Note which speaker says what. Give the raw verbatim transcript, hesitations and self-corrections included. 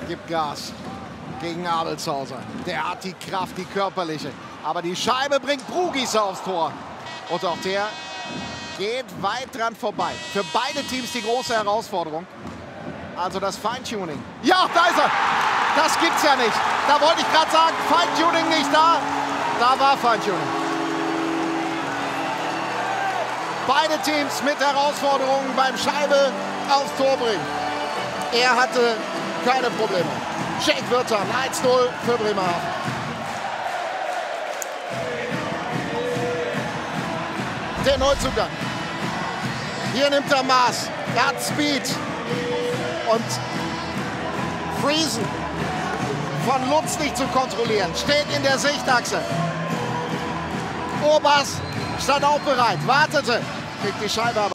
Speaker 1: gibt Gas gegen Abelshauser. Der hat die Kraft, die körperliche. Aber die Scheibe bringt Brugis aufs Tor. Und auch der geht weit dran vorbei. Für beide Teams die große Herausforderung. Also das Feintuning. Ja, da ist er. Das gibt's ja nicht. Da wollte ich gerade sagen, Feintuning nicht da. Da war Feintuning. Beide Teams mit Herausforderungen beim Scheibe aufs Tor bringen. Er hatte keine Probleme. Jake Virtanen, eins null für Bremerhaven. Der Neuzugang. Hier nimmt er Maß. Er hat Speed. Und Friesen von Lutz nicht zu kontrollieren. Steht in der Sichtachse. Obers stand auch bereit. Wartete. Kriegt die Scheibe aber.